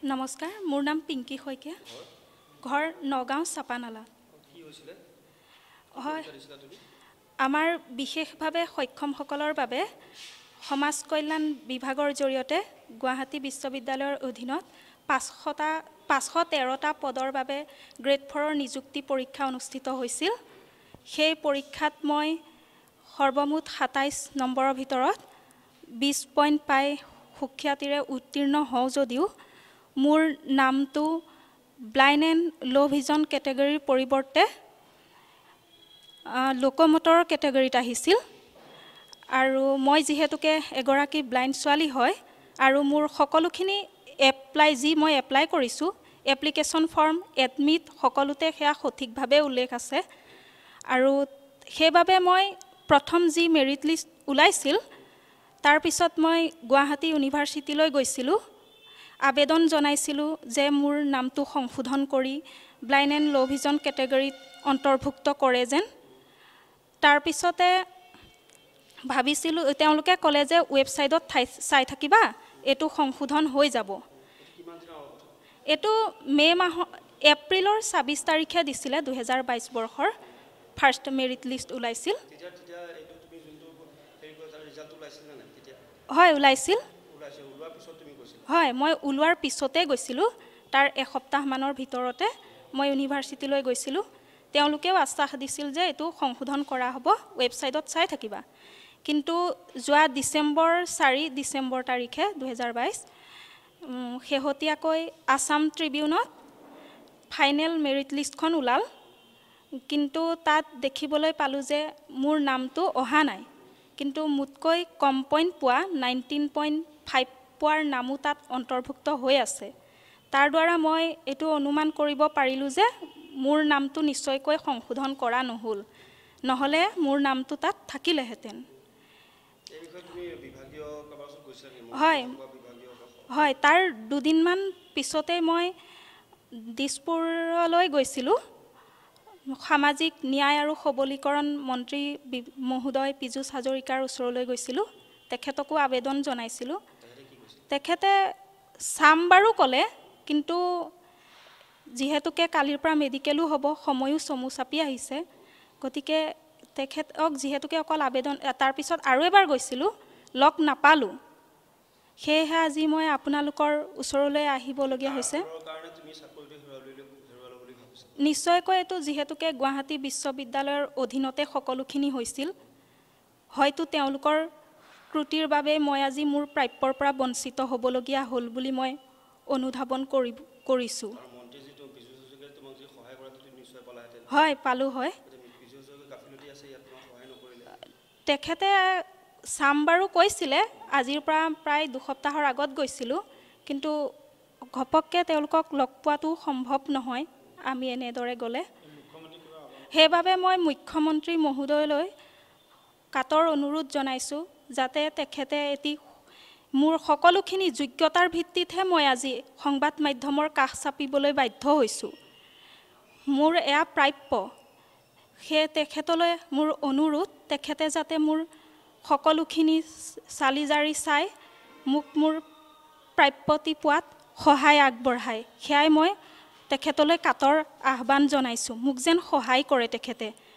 নমস্কাৰ, মোৰ নাম পিংকি শইকীয়া, ঘৰ নগাঁও চাপানালা। হয়, আমাৰ বিশেষভাৱে সক্ষমসকলৰ বাবে সমাজ কল্যাণ বিভাগৰ জৰিয়তে গুৱাহাটী বিশ্ববিদ্যালয়ৰ অধীনত 513টা পদৰ বাবে গ্ৰেড 4ৰ নিযুক্তি পৰীক্ষা অনুষ্ঠিত হৈছিল। সেই পৰীক্ষাত মই সৰ্বমুঠ 27 নম্বৰৰ ভিতৰত 20 পইণ্ট পাই সুখ্যাতিৰে উত্তীৰ্ণ হওঁ যদিও মোৰ নামটো ব্লাইণ্ড এণ্ড ল' ভিজন কেটেগৰীৰ পৰিৱৰ্তে লোকমটৰ কেটেগৰীত আহিছিল। আৰু মই যিহেতুকে এগৰাকী ব্লাইণ্ড ছোৱালী হয় আৰু মোৰ সকলোখিনি মই এপ্লাই কৰিছোঁ, এপ্লিকেশ্যন ফৰ্ম, এডমিট সকলোতে সেয়া সঠিকভাৱে উল্লেখ আছে। আৰু সেইবাবে মই প্ৰথম যি মেৰিট লিষ্ট ওলাইছিল তাৰপিছত মই গুৱাহাটী ইউনিভাৰ্চিটিলৈ গৈছিলোঁ, আবেদন জনাইছিলোঁ যে মোৰ নামটো সংশোধন কৰি ব্লাইণ্ড এণ্ড ল' ভিজন কেটেগৰীত অন্তৰ্ভুক্ত কৰে যেন। তাৰপিছতে ভাবিছিলোঁ, তেওঁলোকে ক'লে যে ৱেবছাইটত চাই থাকিবা, এইটো সংশোধন হৈ যাব। এইটো এপ্ৰিলৰ 26 তাৰিখে দিছিলে, 2022 বৰ্ষৰ ফাৰ্ষ্ট মেৰিট লিষ্ট ওলাইছিল। হয়, ওলাইছিল। হয়, মই ওলোৱাৰ পিছতে গৈছিলোঁ, তাৰ এসপ্তাহমানৰ ভিতৰতে মই ইউনিভাৰ্চিটিলৈ গৈছিলোঁ। তেওঁলোকেও আশ্বাস দিছিল যে এইটো সংশোধন কৰা হ'ব, ৱেবছাইটত চাই থাকিবা। কিন্তু যোৱা 4 ডিচেম্বৰ তাৰিখে 2022 শেহতীয়াকৈ আছাম ট্ৰিবিউনত ফাইনেল মেৰিট লিষ্টখন ওলাল। কিন্তু তাত দেখিবলৈ পালোঁ যে মোৰ নামটো অহা নাই, কিন্তু মোতকৈ কম পইণ্ট পোৱা 19.5 পোৱাৰ নামো তাত অন্তৰ্ভুক্ত হৈ আছে। তাৰ দ্বাৰা মই এইটো অনুমান কৰিব পাৰিলোঁ যে মোৰ নামটো নিশ্চয়কৈ সংশোধন কৰা নহ'ল, নহ'লে মোৰ নামটো তাত থাকিলেহেঁতেন। হয়, তাৰ দুদিনমান পিছতে মই দিছপুৰলৈ গৈছিলোঁ। সামাজিক ন্যায় আৰু সবলীকৰণ মন্ত্ৰী মহোদয় পীযুষ হাজৰিকাৰ ওচৰলৈ গৈছিলোঁ, তেখেতকো আবেদন জনাইছিলোঁ। তেখেতে চাম বাৰু ক'লে, কিন্তু যিহেতুকে কালিৰ পৰা মেডিকেলো হ'ব, সময়ো চমু চাপি আহিছে, গতিকে তেখেতক যিহেতুকে অকল আবেদন, তাৰপিছত আৰু এবাৰ গৈছিলোঁ, লগ নাপালোঁ। সেয়েহে আজি মই আপোনালোকৰ ওচৰলৈ আহিবলগীয়া হৈছে। নিশ্চয়কৈ এইটো যিহেতুকে গুৱাহাটী বিশ্ববিদ্যালয়ৰ অধীনতে সকলোখিনি হৈছিল, হয়তো তেওঁলোকৰ ত্ৰুটিৰ বাবে মই আজি মোৰ প্ৰাপ্যৰ পৰা বঞ্চিত হ'বলগীয়া হ'ল বুলি মই অনুধাৱন কৰিছোঁ। হয়, পালোঁ হয়। তেখেতে চাম বাৰু কৈছিলে, আজিৰ পৰা প্ৰায় 2 সপ্তাহৰ আগত গৈছিলোঁ, কিন্তু ঘপককৈ তেওঁলোকক লগ পোৱাটো সম্ভৱ নহয় আমি এনেদৰে গ'লে। সেইবাবে মই মুখ্যমন্ত্ৰী মহোদয়লৈ কাতৰ অনুৰোধ জনাইছোঁ যাতে তেখেতে মোৰ সকলোখিনি যোগ্যতাৰ ভিত্তিতহে মই আজি সংবাদ মাধ্যমৰ কাষ চাপিবলৈ বাধ্য হৈছোঁ। মোৰ এয়া প্ৰাপ্য। সেয়ে তেখেতলৈ মোৰ অনুৰোধ, তেখেতে যাতে মোৰ সকলোখিনি চালি জাৰি চাই মোক মোৰ প্ৰাপ্যটি পোৱাত সহায় আগবঢ়ায়, সেয়াই মই তেখেতলৈ কাতৰ আহ্বান জনাইছোঁ। মোক যেন সহায় কৰে তেখেতে।